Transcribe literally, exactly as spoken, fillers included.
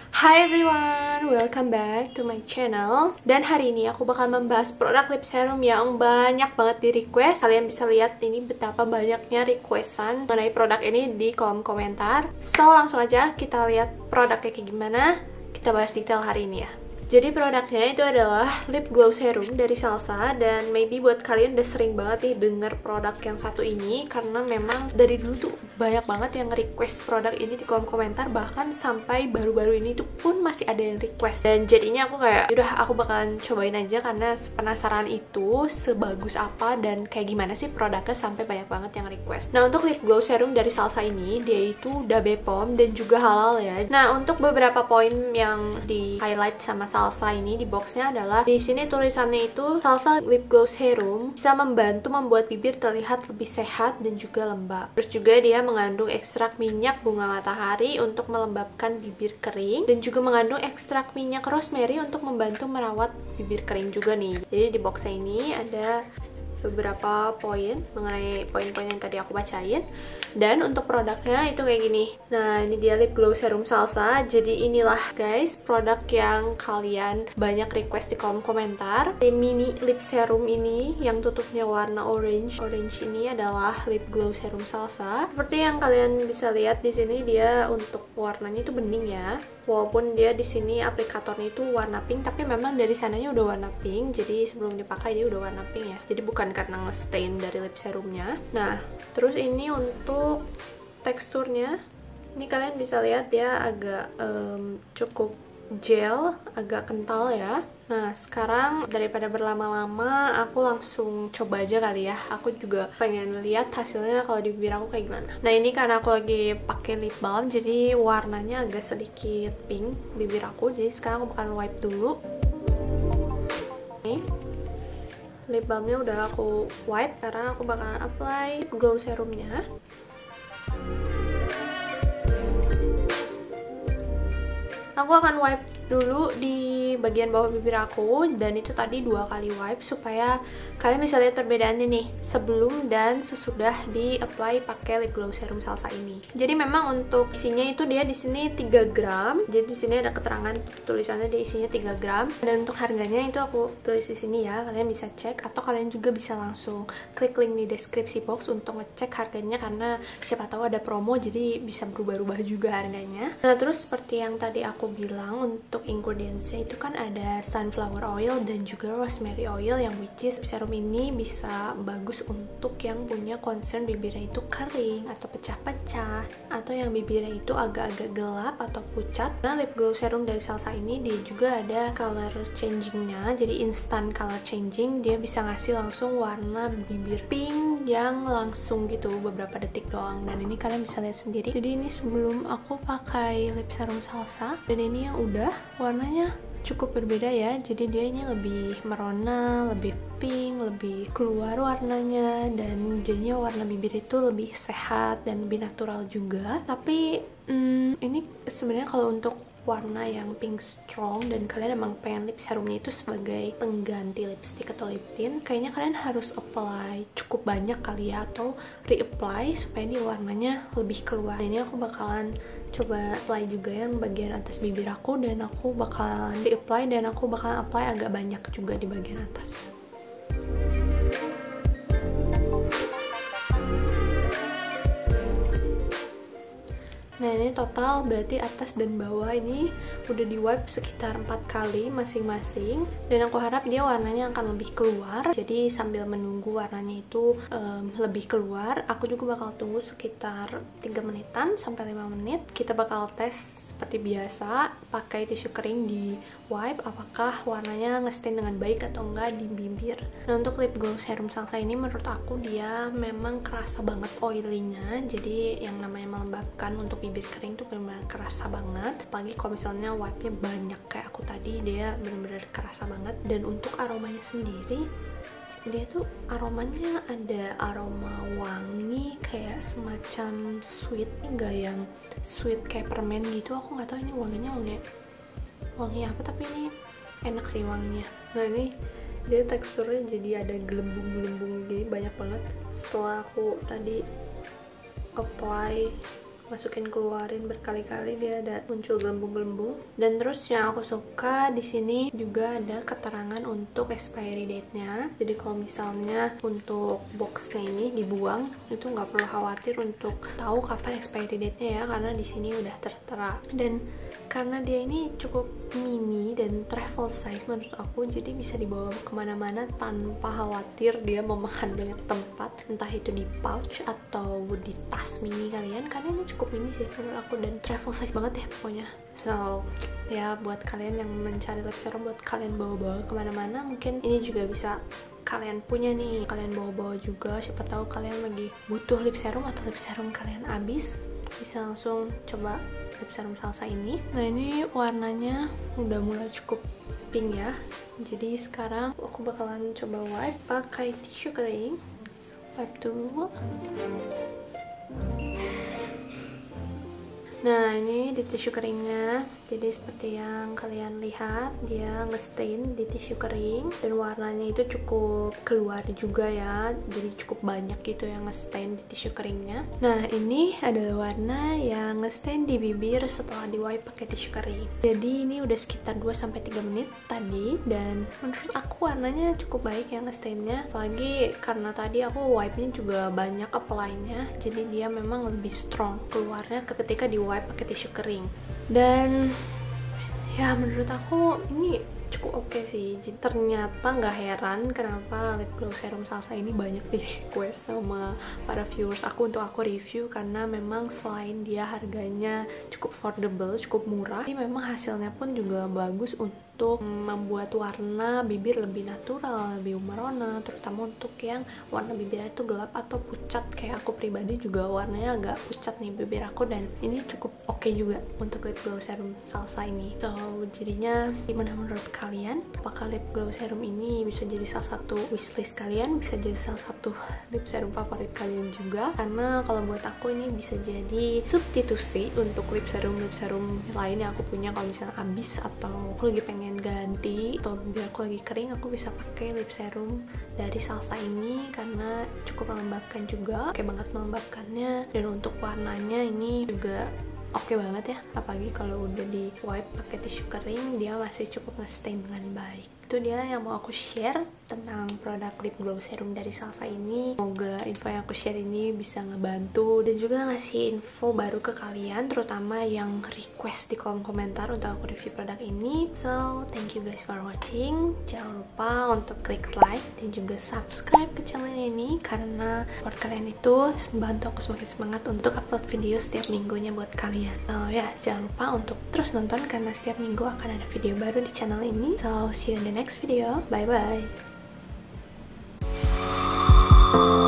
Hi everyone, welcome back to my channel. Dan hari ini aku bakal membahas produk lip serum yang banyak banget di request. Kalian bisa lihat ini betapa banyaknya requestan mengenai produk ini di kolom komentar. So langsung aja kita lihat produknya kayak gimana. Kita bahas detail hari ini ya. Jadi produknya itu adalah lip glow serum dari Salsa. Dan maybe buat kalian udah sering banget nih denger produk yang satu ini, karena memang dari dulu tuh banyak banget yang request produk ini di kolom komentar. Bahkan sampai baru-baru ini tuh pun masih ada yang request. Dan jadinya aku kayak udah aku bakalan cobain aja, karena penasaran itu sebagus apa dan kayak gimana sih produknya sampai banyak banget yang request. Nah, untuk lip glow serum dari Salsa ini, dia itu udah B P O M dan juga halal ya. Nah, untuk beberapa poin yang di highlight sama Salsa Salsa ini di boxnya adalah di sini tulisannya itu Salsa Lip Glow Serum bisa membantu membuat bibir terlihat lebih sehat dan juga lembab. Terus juga dia mengandung ekstrak minyak bunga matahari untuk melembabkan bibir kering, dan juga mengandung ekstrak minyak rosemary untuk membantu merawat bibir kering juga nih. Jadi di boxnya ini ada beberapa poin mengenai poin-poin yang tadi aku bacain. Dan untuk produknya itu kayak gini. Nah, ini dia lip glow serum Salsa. Jadi inilah guys produk yang kalian banyak request di kolom komentar. Di mini lip serum ini yang tutupnya warna orange. Orange ini adalah lip glow serum Salsa. Seperti yang kalian bisa lihat di sini, dia untuk warnanya itu bening ya. Walaupun dia di sini aplikatornya itu warna pink, tapi memang dari sananya udah warna pink. Jadi sebelum dipakai dia udah warna pink ya. Jadi bukan karena nge-stain dari lip serumnya. Nah, terus ini untuk teksturnya, ini kalian bisa lihat dia agak um, cukup gel, agak kental ya. Nah, sekarang daripada berlama-lama, aku langsung coba aja kali ya. Aku juga pengen lihat hasilnya kalau di bibir aku kayak gimana. Nah, ini karena aku lagi pakai lip balm, jadi warnanya agak sedikit pink bibir aku. Jadi sekarang aku bakal wipe dulu. Nih, lip balmnya udah aku wipe. Sekarang aku bakal apply glow serumnya. Aku akan wipe dulu di bagian bawah bibir aku, dan itu tadi dua kali wipe supaya kalian bisa lihat perbedaannya nih sebelum dan sesudah di apply pakai lip glow serum Salsa ini. Jadi memang untuk isinya itu dia di sini tiga gram. Jadi di sini ada keterangan tulisannya dia isinya tiga gram. Dan untuk harganya itu aku tulis di sini ya. Kalian bisa cek, atau kalian juga bisa langsung klik link di deskripsi box untuk ngecek harganya, karena siapa tahu ada promo jadi bisa berubah-ubah juga harganya. Nah, terus seperti yang tadi aku bilang, untuk ingredientsnya itu kan ada sunflower oil dan juga rosemary oil, yang which is serum ini bisa bagus untuk yang punya concern bibirnya itu kering atau pecah-pecah, atau yang bibirnya itu agak-agak gelap atau pucat. Nah, lip glow serum dari Salsa ini dia juga ada color changingnya, jadi instant color changing. Dia bisa ngasih langsung warna bibir pink yang langsung gitu beberapa detik doang. Dan ini kalian bisa lihat sendiri. Jadi ini sebelum aku pakai lip serum Salsa, dan ini yang udah, warnanya cukup berbeda ya. Jadi dia ini lebih merona, lebih pink, lebih keluar warnanya, dan jadinya warna bibir itu lebih sehat dan lebih natural juga. Tapi hmm, ini sebenarnya kalau untuk warna yang pink strong dan kalian emang pengen lip serumnya itu sebagai pengganti lipstick atau lip tint, kayaknya kalian harus apply cukup banyak kali ya, atau reapply supaya dia warnanya lebih keluar. Nah, ini aku bakalan coba apply juga yang bagian atas bibir aku, dan aku bakalan reapply dan aku bakalan apply agak banyak juga di bagian atas. Nah, ini total berarti atas dan bawah ini udah di wipe sekitar empat kali masing-masing, dan aku harap dia warnanya akan lebih keluar. Jadi sambil menunggu warnanya itu um, lebih keluar, aku juga bakal tunggu sekitar tiga menitan sampai lima menit. Kita bakal tes seperti biasa pakai tisu kering di wipe apakah warnanya ngestain dengan baik atau enggak di bibir. Nah, untuk lip glow serum Salsa ini menurut aku dia memang kerasa banget oily-nya. Jadi yang namanya melembabkan untuk bibir kering tuh benar-benar kerasa banget. Apalagi kalau misalnya wipe-nya banyak kayak aku tadi, dia benar-benar kerasa banget. Dan untuk aromanya sendiri, dia tuh aromanya ada aroma wangi kayak semacam sweet, enggak yang sweet kayak permen gitu. Aku nggak tahu ini wanginya wangi wangi apa, tapi ini enak sih wanginya. Nah, ini dia teksturnya jadi ada gelembung-gelembung gini banyak banget. Setelah aku tadi apply masukin keluarin berkali-kali dia ada muncul gelembung-gelembung. Dan terus yang aku suka di sini juga ada keterangan untuk expiry date-nya. Jadi kalau misalnya untuk boxnya ini dibuang, itu nggak perlu khawatir untuk tahu kapan expiry date-nya ya, karena di sini udah tertera. Dan karena dia ini cukup mini dan travel size menurut aku, jadi bisa dibawa kemana-mana tanpa khawatir dia memakan banyak tempat, entah itu di pouch atau di tas mini kalian, karena ini cukup mini sih menurut aku dan travel size banget ya pokoknya. So ya buat kalian yang mencari lip serum buat kalian bawa-bawa kemana-mana, mungkin ini juga bisa kalian punya nih, kalian bawa-bawa juga. Siapa tahu kalian lagi butuh lip serum atau lip serum kalian habis, bisa langsung coba lip serum Salsa ini. Nah ini warnanya udah mulai cukup pink ya, jadi sekarang aku bakalan coba wipe pakai tisu kering. Wipe dulu. Nah ini di tisu keringnya, jadi seperti yang kalian lihat dia ngestain di tisu kering dan warnanya itu cukup keluar juga ya, jadi cukup banyak gitu yang ngestain di tisu keringnya. Nah ini adalah warna yang ngestain di bibir setelah di wipe pakai tisu kering. Jadi ini udah sekitar dua sampai tiga menit tadi dan menurut aku warnanya cukup baik ya ngestainnya, apalagi karena tadi aku wipe-nya juga banyak apply-nya, jadi dia memang lebih strong keluarnya ketika di wipe pakai tisu kering. Dan ya menurut aku ini cukup oke okay sih. Jadi, ternyata nggak heran kenapa lip gloss serum Salsa ini banyak di request sama para viewers aku untuk aku review, karena memang selain dia harganya cukup affordable, cukup murah, ini memang hasilnya pun juga bagus untuk untuk membuat warna bibir lebih natural, lebih merona, terutama untuk yang warna bibirnya itu gelap atau pucat. Kayak aku pribadi juga warnanya agak pucat nih bibir aku, dan ini cukup oke okay juga untuk lip gloss serum Salsa ini. So jadinya gimana menurut kalian? Apakah lip gloss serum ini bisa jadi salah satu wishlist kalian, bisa jadi salah satu lip serum favorit kalian juga? Karena kalau buat aku ini bisa jadi substitusi untuk lip serum lip serum lain yang aku punya kalau misalnya habis atau aku lagi pengen ganti atau biar aku lagi kering, aku bisa pakai lip serum dari Salsa ini karena cukup melembabkan juga, oke banget melembabkannya. Dan untuk warnanya ini juga oke banget ya, apalagi kalau udah di wipe pakai tisu kering dia masih cukup nge-stain dengan baik. Itu dia yang mau aku share tentang produk lip glow serum dari Salsa ini. Semoga info yang aku share ini bisa ngebantu dan juga ngasih info baru ke kalian, terutama yang request di kolom komentar untuk aku review produk ini. So thank you guys for watching. Jangan lupa untuk klik like dan juga subscribe ke channel ini, karena buat kalian itu membantu aku semakin semangat untuk upload video setiap minggunya buat kalian. So ya, jangan lupa untuk terus nonton karena setiap minggu akan ada video baru di channel ini. So see you in the next video. Bye bye.